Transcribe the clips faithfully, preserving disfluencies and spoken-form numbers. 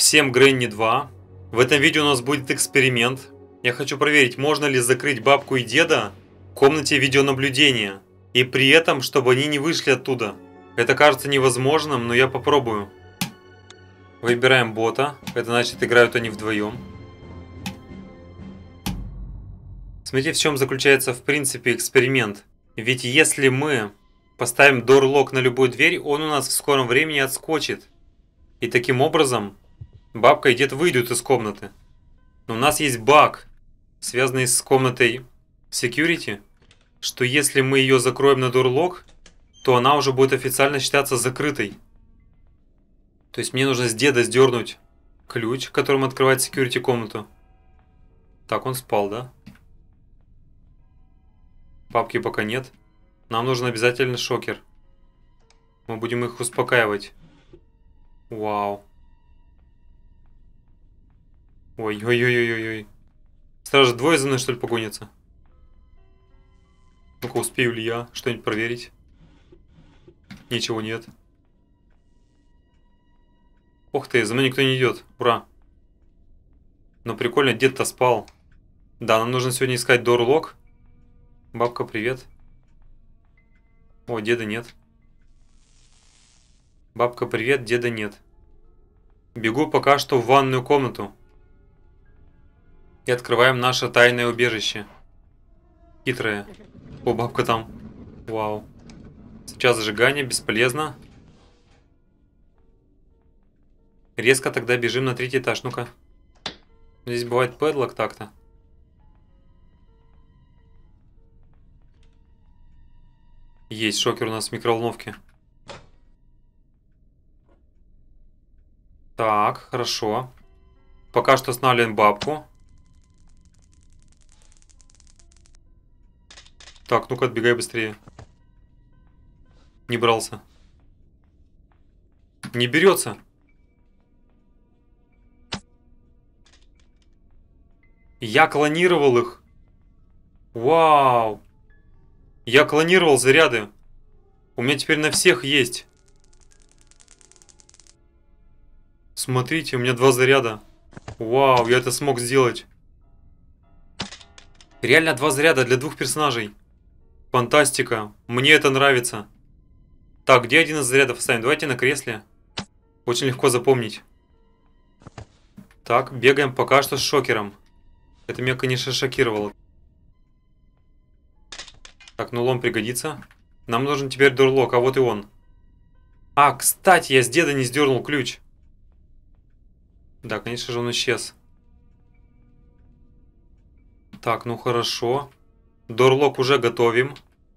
Всем Гренни два. В этом видео у нас будет эксперимент. Я хочу проверить, можно ли закрыть бабку и деда в комнате видеонаблюдения. И при этом, чтобы они не вышли оттуда. Это кажется невозможным, но я попробую. Выбираем бота. Это значит, играют они вдвоем. Смотрите, в чем заключается в принципе эксперимент. Ведь если мы поставим door lock на любую дверь, он у нас в скором времени отскочит. И таким образом бабка и дед выйдут из комнаты. Но у нас есть баг, связанный с комнатой security, что если мы ее закроем на door lock, то она уже будет официально считаться закрытой. То есть мне нужно с деда сдернуть ключ, которым открывает security комнату. Так, он спал, да? Бабки пока нет. Нам нужен обязательно шокер. Мы будем их успокаивать. Вау. Ой-ой-ой-ой-ой. Сразу двое за мной, что ли, погонятся? Ну-ка, успею ли я что-нибудь проверить? Ничего нет. Ух ты, за мной никто не идет. Ура. Но прикольно, дед-то спал. Да, нам нужно сегодня искать door lock. Бабка, привет. О, деда нет. Бабка, привет, деда нет. Бегу пока что в ванную комнату. И открываем наше тайное убежище. Хитрое. О, бабка там. Вау. Сейчас зажигание, бесполезно. Резко тогда бежим на третий этаж. Ну-ка. Здесь бывает падлок так-то. Есть шокер у нас в микроволновке. Так, хорошо. Пока что останавливаем бабку. Так, ну-ка, отбегай быстрее. Не брался. Не берется. Я клонировал их. Вау. Я клонировал заряды. У меня теперь на всех есть. Смотрите, у меня два заряда. Вау, я это смог сделать. Реально два заряда для двух персонажей. Фантастика. Мне это нравится. Так, где один из зарядов оставим? Давайте на кресле. Очень легко запомнить. Так, бегаем пока что с шокером. Это меня, конечно, шокировало. Так, ну лом пригодится. Нам нужен теперь door lock, а вот и он. А, кстати, я с деда не сдернул ключ. Да, конечно же, он исчез. Так, ну хорошо. door lock уже готовим.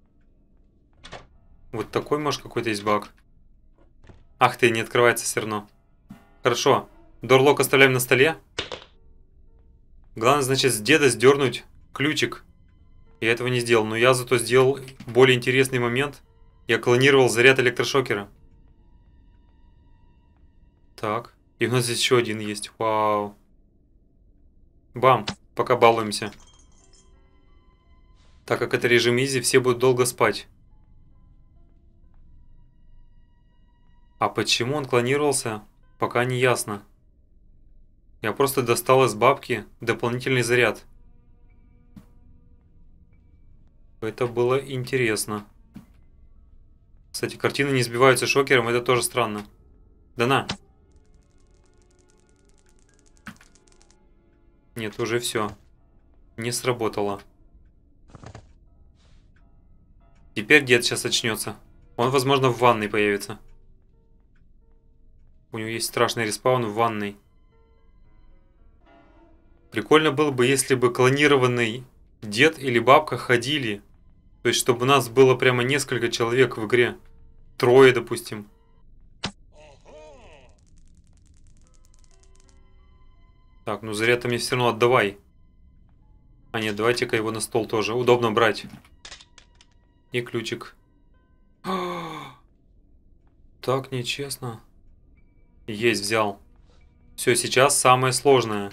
Вот такой, может, какой-то есть баг. Ах ты, не открывается все равно. Хорошо. door lock оставляем на столе. Главное, значит, с деда сдернуть ключик. Я этого не сделал, но я зато сделал более интересный момент. Я клонировал заряд электрошокера. Так. И у нас здесь еще один есть. Вау. Бам. Пока балуемся. Так как это режим изи, все будут долго спать. А почему он клонировался, пока не ясно. Я просто достал из бабки дополнительный заряд. Это было интересно. Кстати, картины не сбиваются шокером, это тоже странно. Да на. Нет, уже все. Не сработало. Теперь дед сейчас очнется. Он, возможно, в ванной появится. У него есть страшный респаун в ванной. Прикольно было бы, если бы клонированный дед или бабка ходили. То есть, чтобы у нас было прямо несколько человек в игре. Трое, допустим. Так, ну заряд-то мне все равно отдавай. А нет, давайте-ка его на стол тоже. Удобно брать. И ключик. Так нечестно. Есть, взял. Все, сейчас самое сложное.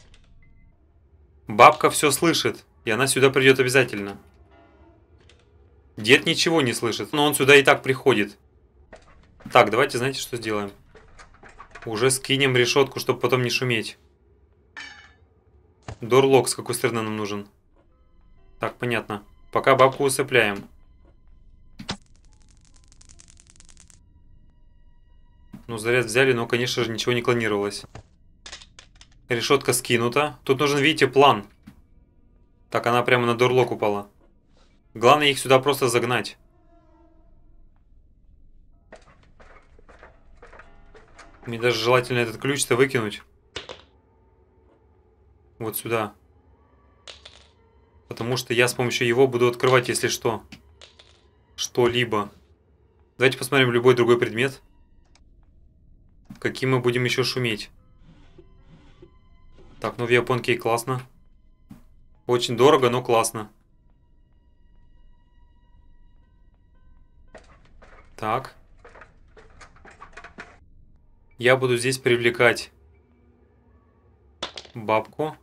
Бабка все слышит, и она сюда придет обязательно. Дед ничего не слышит, но он сюда и так приходит. Так, давайте, знаете, что сделаем? Уже скинем решетку, чтобы потом не шуметь. Дорлок с какой стороны нам нужен? Так, понятно. Пока бабку усыпляем. Ну, заряд взяли, но, конечно же, ничего не клонировалось. Решетка скинута. Тут нужен, видите, план. Так, она прямо на дорлок упала. Главное их сюда просто загнать. Мне даже желательно этот ключ-то выкинуть. Вот сюда. Потому что я с помощью его буду открывать, если что. Что-либо. Давайте посмотрим любой другой предмет. Каким мы будем еще шуметь. Так, ну в японке классно. Очень дорого, но классно. Так. Я буду здесь привлекать бабку.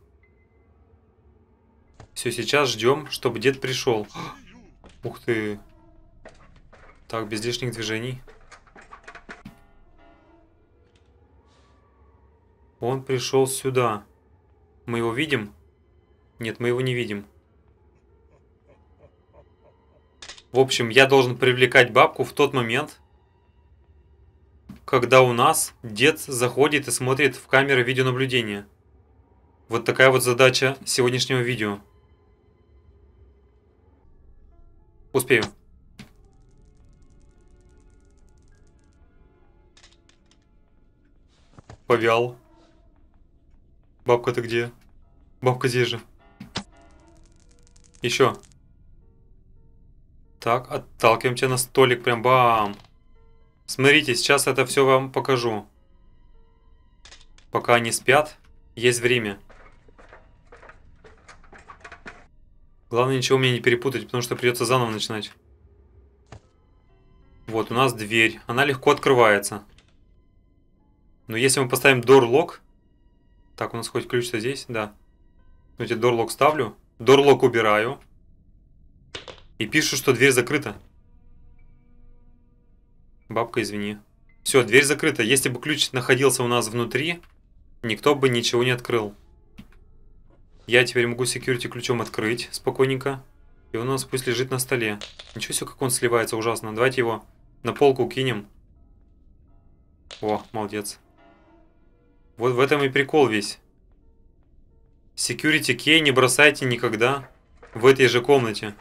Все, сейчас ждем, чтобы дед пришел. Ух ты. Так, без лишних движений. Он пришел сюда. Мы его видим? Нет, мы его не видим. В общем, я должен привлекать бабку в тот момент, когда у нас дед заходит и смотрит в камеры видеонаблюдения. Вот такая вот задача сегодняшнего видео. Успею. Повял. Бабка, ты где? Бабка здесь же. Еще. Так, отталкиваем тебя на столик. Прям бам. Смотрите, сейчас это все вам покажу. Пока они спят, есть время. Главное, ничего мне не перепутать, потому что придется заново начинать. Вот, у нас дверь. Она легко открывается. Но если мы поставим door lock... Так, у нас хоть ключ-то здесь? Да. Давайте door lock ставлю. Door lock убираю. И пишу, что дверь закрыта. Бабка, извини. Все, дверь закрыта. Если бы ключ находился у нас внутри, никто бы ничего не открыл. Я теперь могу security ключом открыть спокойненько. И он у нас пусть лежит на столе. Ничего себе, как он сливается ужасно. Давайте его на полку кинем. О, молодец. Вот в этом и прикол весь. Security key не бросайте никогда в этой же комнате.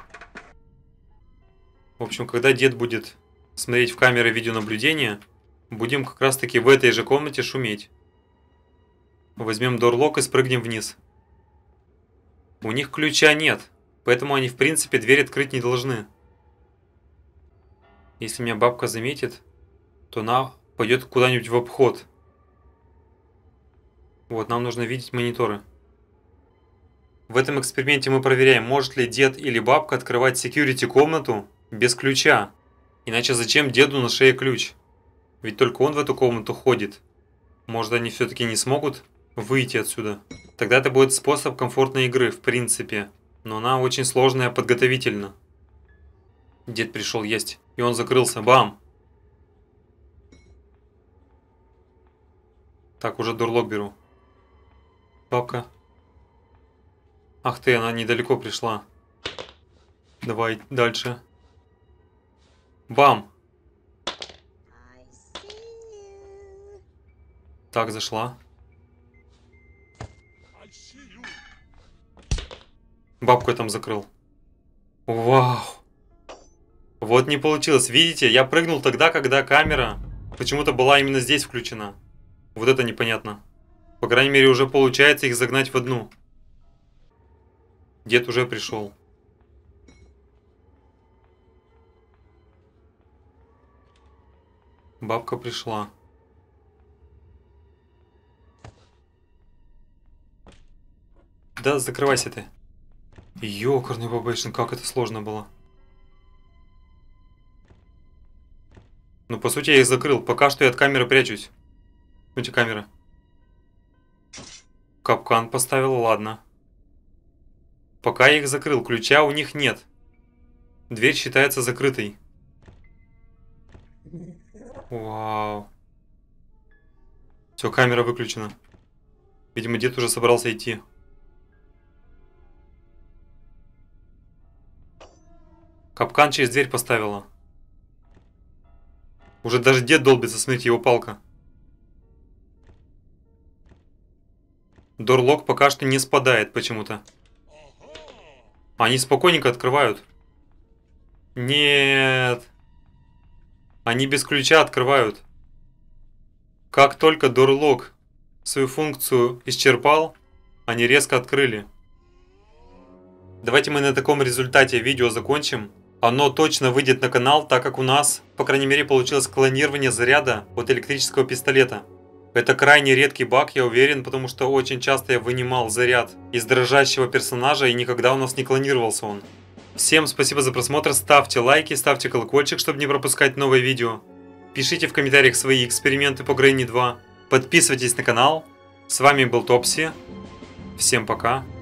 В общем, когда дед будет смотреть в камеры видеонаблюдения, будем как раз таки в этой же комнате шуметь. Возьмем door-lock и спрыгнем вниз. У них ключа нет, поэтому они в принципе дверь открыть не должны. Если меня бабка заметит, то она пойдет куда-нибудь в обход. Вот, нам нужно видеть мониторы. В этом эксперименте мы проверяем, может ли дед или бабка открывать security комнату без ключа. Иначе зачем деду на шее ключ? Ведь только он в эту комнату ходит. Может, они все-таки не смогут выйти отсюда? Тогда это будет способ комфортной игры, в принципе. Но она очень сложная подготовительно. Дед пришел есть. И он закрылся. Бам! Так, уже дурлок беру. Бабка. Ах ты, она недалеко пришла. Давай дальше. Бам! Так, зашла. Бабку я там закрыл. Вау! Вот не получилось. Видите, я прыгнул тогда, когда камера почему-то была именно здесь включена. Вот это непонятно. По крайней мере, уже получается их загнать в одну. Дед уже пришел. Бабка пришла. Да, закрывайся ты. Ёкарный бабайшин, как это сложно было. Ну, по сути, я их закрыл. Пока что я от камеры прячусь. Где камера? Капкан поставил, ладно. Пока я их закрыл. Ключа у них нет. Дверь считается закрытой. Вау. Все, камера выключена. Видимо, дед уже собрался идти. Капкан через дверь поставила. Уже даже дед долбится, смотрите, его палка. Дорлок пока что не спадает почему-то. Они спокойненько открывают. Нет. Они без ключа открывают. Как только дорлок свою функцию исчерпал, они резко открыли. Давайте мы на таком результате видео закончим. Оно точно выйдет на канал, так как у нас, по крайней мере, получилось клонирование заряда от электрического пистолета. Это крайне редкий баг, я уверен, потому что очень часто я вынимал заряд из дрожащего персонажа, и никогда у нас не клонировался он. Всем спасибо за просмотр, ставьте лайки, ставьте колокольчик, чтобы не пропускать новые видео. Пишите в комментариях свои эксперименты по Грэнни два. Подписывайтесь на канал. С вами был Топси. Всем пока.